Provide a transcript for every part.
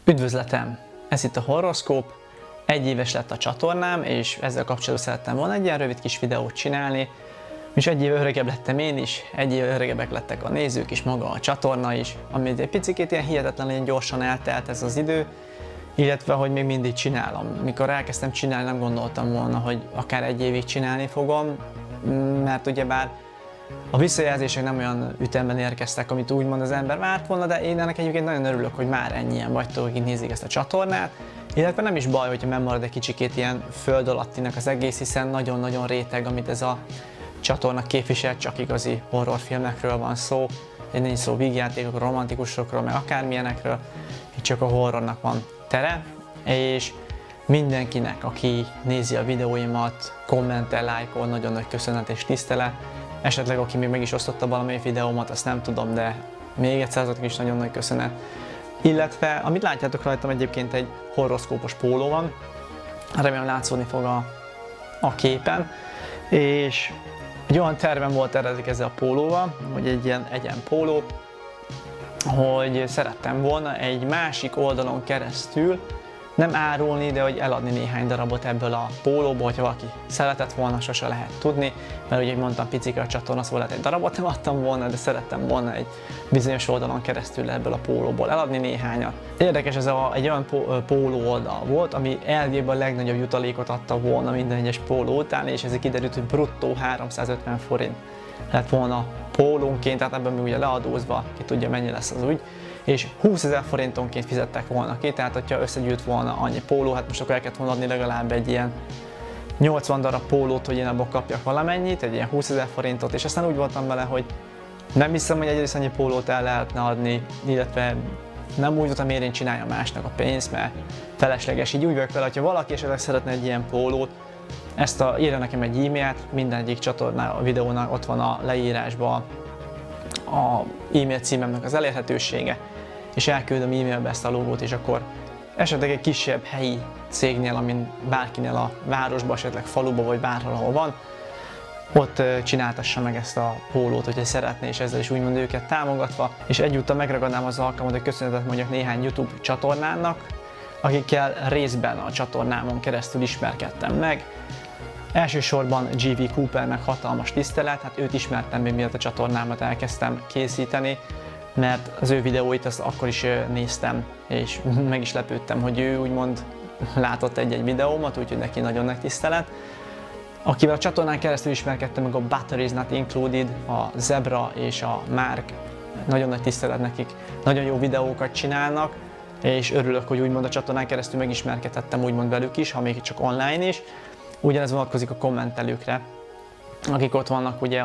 Üdvözletem! Ez itt a Horroszkóp. 1 éves lett a csatornám, és ezzel kapcsolatban szerettem volna egy ilyen rövid kis videót csinálni. És 1 éve öregebb lettem én is, 1 éve öregebbek lettek a nézők is, maga a csatorna is, ami egy picit ilyen hihetetlenül gyorsan eltelt ez az idő, illetve hogy még mindig csinálom. Mikor elkezdtem csinálni, nem gondoltam volna, hogy akár 1 évig csinálni fogom, mert ugyebár a visszajelzések nem olyan ütemben érkeztek, amit úgymond az ember várt volna, de én ennek egyébként nagyon örülök, hogy már ennyien vagytok, akik nézik ezt a csatornát, illetve nem is baj, hogyha megmarad egy kicsikét ilyen föld alattinak az egész, hiszen nagyon-nagyon réteg, amit ez a csatorna képvisel, csak igazi horrorfilmekről van szó, nincs szó vígjátékokról, romantikusokról, meg akármilyenekről, itt csak a horrornak van tere, és mindenkinek, aki nézi a videóimat, kommentel, lájkol, nagyon nagy köszönet és tisztelet. Esetleg aki még meg is osztotta valamelyik videómat, azt nem tudom, de még egyszer azoknak is nagyon nagy köszönet. Illetve, amit látjátok rajtam, egyébként egy horroszkópos póló van, remélem látszódni fog a képen, és egy olyan tervem volt eredetileg ezzel a pólóval, hogy egy ilyen egyen póló, hogy szerettem volna egy másik oldalon keresztül nem árulni, de hogy eladni néhány darabot ebből a pólóból, hogyha valaki szeretett volna, sose lehet tudni, mert ugye mondtam, picike a csatorna, szóval lehet egy darabot nem adtam volna, de szerettem volna egy bizonyos oldalon keresztül ebből a pólóból eladni néhányat. Érdekes, ez egy olyan póló oldal volt, ami elvégben a legnagyobb jutalékot adta volna minden egyes póló után, és ez kiderült, hogy bruttó 350 forint lett volna pólónként, tehát ebben még ugye leadózva, ki tudja mennyi lesz az úgy, és 20 000 forintonként fizettek volna ki, tehát hogyha összegyűjt volna annyi póló, hát most akkor el kellett volna adni legalább egy ilyen 80 darab pólót, hogy én abból kapjak valamennyit, egy ilyen 20 000 forintot, és aztán úgy voltam vele, hogy nem hiszem, hogy egyrészt annyi pólót el lehetne adni, illetve nem úgy voltam, miért én csináljam másnak a pénzt, mert felesleges. Így úgy vagyok vele, hogyha valaki esetleg szeretne egy ilyen pólót, írja nekem egy e-mailt, minden egyik csatornán, a videónak ott van a leírásban a e-mail címemnek az elérhetősége, és elküldöm e-mailbe ezt a logót, és akkor esetleg egy kisebb helyi cégnél, amin bárkinél a városba, esetleg faluba, vagy bárhol, ahol van, ott csináltassa meg ezt a pólót, hogyha szeretné, és ezzel is úgymond őket támogatva, és egyúttal megragadnám az alkalmat, hogy köszönetet mondjak néhány YouTube csatornának, akikkel részben a csatornámon keresztül ismerkedtem meg. Elsősorban GV Coopernek hatalmas tisztelet, hát őt ismertem még miatt a csatornámat elkezdtem készíteni, mert az ő videóit azt akkor is néztem, és meg is lepődtem, hogy ő úgymond látott egy-egy videómat, úgyhogy neki nagyon nagy tisztelet. Akivel a csatornán keresztül ismerkedtem meg, a Batteries Not Included, a Zebra és a Mark, nagyon nagy tisztelet nekik, nagyon jó videókat csinálnak, és örülök, hogy úgymond a csatornán keresztül megismerkedhettem úgymond velük is, ha még csak online is. Ugyanez vonatkozik a kommentelőkre, akik ott vannak ugye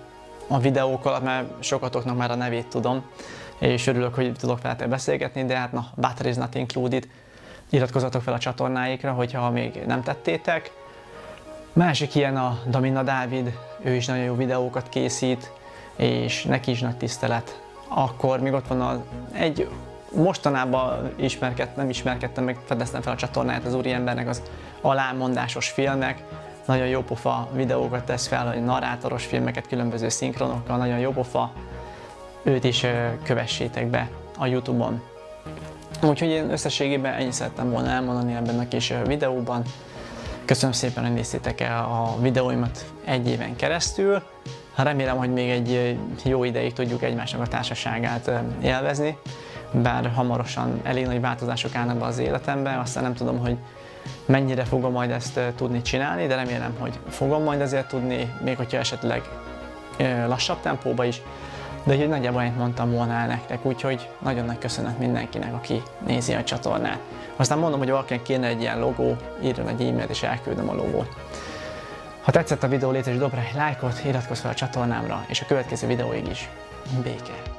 a videók alatt, mert sokatoknak már a nevét tudom, és örülök, hogy tudok veletek beszélgetni, de hát na, Batteries Not Included, iratkozzatok fel a csatornáikra, hogyha még nem tettétek. Másik ilyen a Damina Dávid, ő is nagyon jó videókat készít, és neki is nagy tisztelet. Akkor még ott van egy mostanában nem ismerkedtem meg, fedeztem fel a csatornáját az úriembernek, az alámondásos filmek, nagyon jó pofa videókat tesz fel, hogy narrátoros filmeket különböző szinkronokkal, nagyon jó pofa, őt is kövessétek be a YouTube-on. Úgyhogy én összességében ennyit szerettem volna elmondani ebben a kis videóban. Köszönöm szépen, hogy néztétek el a videóimat 1 éven keresztül. Remélem, hogy még egy jó ideig tudjuk egymásnak a társaságát élvezni, bár hamarosan elég nagy változások állnak be az életemben, aztán nem tudom, hogy mennyire fogom majd ezt tudni csinálni, de remélem, hogy fogom majd ezért tudni, még hogyha esetleg lassabb tempóba is, de hogy nagyjából ennyit mondtam volna el nektek, úgyhogy nagyon nagy köszönet mindenkinek, aki nézi a csatornát. Aztán mondom, hogy valakinek kéne egy ilyen logó, írjon egy e-mailt és elküldöm a logót. Ha tetszett a videó, légy szíves, dob rá egy lájkot, iratkozz fel a csatornámra, és a következő videóig is béke!